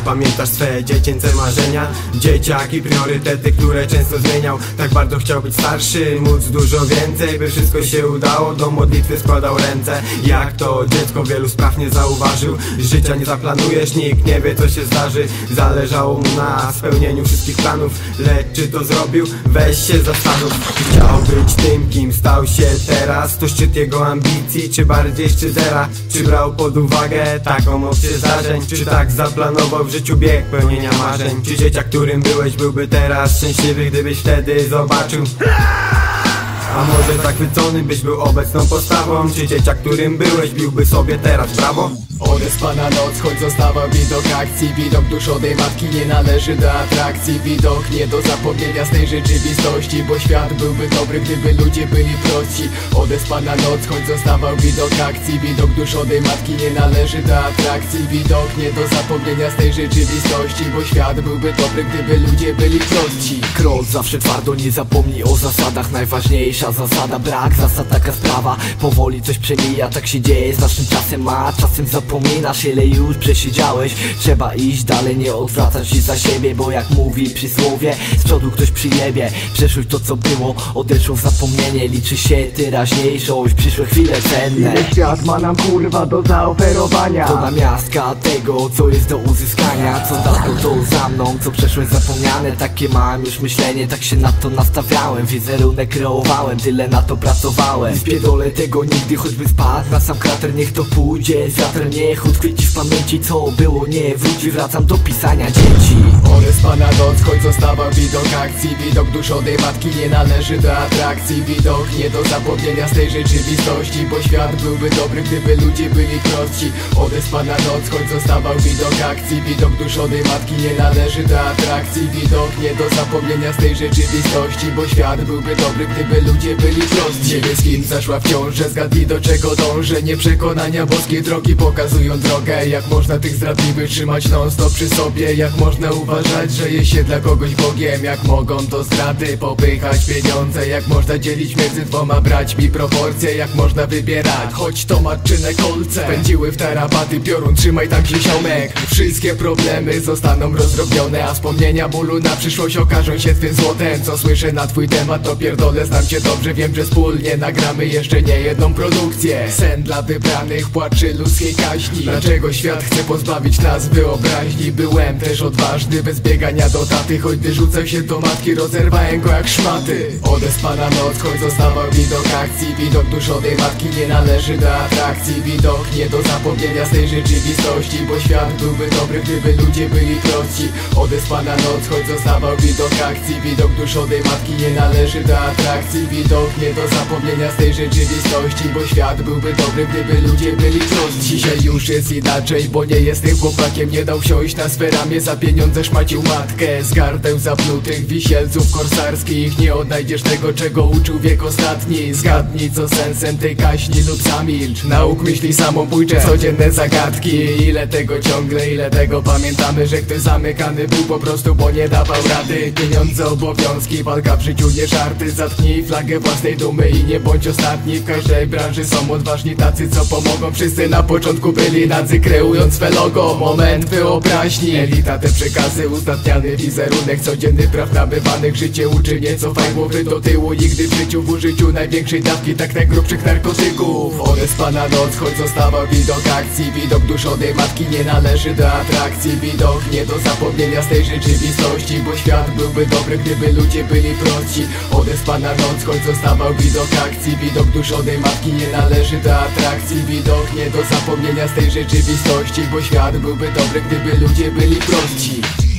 pamiętasz swe dziecięce marzenia? Dzieciak i priorytety, które często zmieniał. Tak bardzo chciał być starszy, móc dużo więcej. By wszystko się udało, do modlitwy składał ręce. Jak to dziecko wielu spraw nie zauważył. Życia nie zaplanujesz, nikt nie wie co się zdarzy. Zależało mu na spełnieniu wszystkich planów, lecz czy to zrobił? Weź się zastanów. Chciał być tym, kim stał się teraz. To szczyt jego ambicji, czy bardziej szczytera? Czy brał pod uwagę taką opcję zdarzeń? Czy tak zaplanował w życiu bieg pełnienia marzeń? Czy dzieciak, którym byłeś, byłby teraz szczęśliwy, gdybyś wtedy zobaczył? A może zachwycony byś był obecną postawą? Czy dzieciak, którym byłeś, biłby sobie teraz brawo? Odespana noc, choć zostawał widok akcji. Widok duszonej matki nie należy do atrakcji. Widok nie do zapomnienia z tej rzeczywistości, bo świat byłby dobry, gdyby ludzie byli prostsi. Odespana noc, choć zostawał widok akcji. Widok duszonej matki nie należy do atrakcji. Widok nie do zapomnienia z tej rzeczywistości, bo świat byłby dobry, gdyby ludzie byli prostsi. Król zawsze twardo, nie zapomnij o zasadach. Najważniejsza zasada, brak zasad, taka sprawa. Powoli coś przemija, tak się dzieje z naszym czasem, a czasem zapominasz, ile już przesiedziałeś. Trzeba iść dalej, nie odwracać się za siebie, bo jak mówi przysłowie, z przodu ktoś przyjebie. Przeszłość to co było, odeszło w zapomnienie. Liczy się teraźniejszość, przyszłe chwile cenne. Ile świat ma nam kurwa do zaoferowania? To namiastka tego, co jest do uzyskania. Co dawno to za mną, co przeszłość zapomniane. Takie mam już myślenie, tak się na to nastawiałem. Wizerunek kreowałem, tyle na to pracowałem. Spierdolę tego nigdy, choćby spadł na sam krater. Niech to pójdzie z wiatrem, niech utkwi ci w pamięci co było, nie wróci. Wracam do pisania dzieci. Odespana noc, choć zostawał widok akcji. Widok duszonej matki nie należy do atrakcji. Widok nie do zapomnienia z tej rzeczywistości, bo świat byłby dobry, gdyby ludzie byli prostsi. Odespana noc, choć zostawał widok akcji. Widok duszonej matki nie należy do atrakcji. Widok nie do zapomnienia z tej rzeczywistości, bo świat byłby dobry, gdyby ludzie byli prostsi. Nie wie z kim zaszła w ciążę, zgadnij do czego dążę. Nie przekonania boskie drogi pokazują drogę. Jak można tych zdradliwych trzymać non stop przy sobie? Jak można uważać, że je się dla kogoś Bogiem? Jak mogą to zdrady popychać pieniądze? Jak można dzielić między dwoma braćmi proporcje? Jak można wybierać, choć tomat czy na kolce? Pędziły w tarapaty piorun, trzymaj tak się ziomek. Wszystkie problemy zostaną rozdrobnione, a wspomnienia bólu na przyszłość okażą się twym złotem. Co słyszę na twój temat, to pierdolę, znam cię dobrze. Wiem, że wspólnie nagramy jeszcze nie jedną produkcję. Sen dla wybranych, płaczy ludzkiej kaźni. Dlaczego świat chce pozbawić nas wyobraźni? Byłem też odważny, bez biegania do taty. Choć gdy rzucał się do matki, rozerwałem go jak szmaty. Odespana noc, choć zostawał widok akcji. Widok duszonej matki nie należy do atrakcji. Widok nie do zapomnienia z tej rzeczywistości, bo świat byłby dobry, gdyby ludzie byli prostsi. Odespana noc, choć zostawał widok akcji. Widok duszonej matki nie należy do atrakcji. Widok nie do zapomnienia z tej rzeczywistości, bo świat byłby dobry, gdyby ludzie byli prostsi. Dzisiaj już jest inaczej, bo nie jestem chłopakiem. Nie dał wsiąść na swe ramię, za pieniądze szmacił matkę. Z gardeł zaplutych wisielców korsarskich nie odnajdziesz tego, czego uczył wiek ostatni. Zgadnij, co sensem tej kaśni lub zamilcz. Nauk myśli samobójcze, codzienne zagadki. Ile tego ciągle, ile tego pamiętamy, że ktoś zamykany był po prostu, bo nie dawał rady. Pieniądze, obowiązki, walka w życiu nie żarty. Zatknij flagę własnej dumy i nie bądź ostatni. W każdej branży są odważni tacy, co pomogą. Wszyscy na początku byli nadzy, kreując swe logo. Moment wyobraźni, elita te przekazy, uzdatniany wizerunek codzienny praw nabywanych. Życie uczy, nie cofaj głowy do tyłu nigdy w życiu. W użyciu największej dawki, tak najgrubszych narkotyków. Odespana noc, choć zostawał widok akcji. Widok duszonej matki nie należy do atrakcji. Widok nie do zapomnienia z tej rzeczywistości, bo świat byłby dobry, gdyby ludzie byli prostsi. Odespana noc, choć zostawał widok akcji. Widok duszonej matki nie należy do atrakcji. Widok nie do zapomnienia z tej rzeczywistości, bo świat byłby dobry, gdyby ludzie byli prostsi.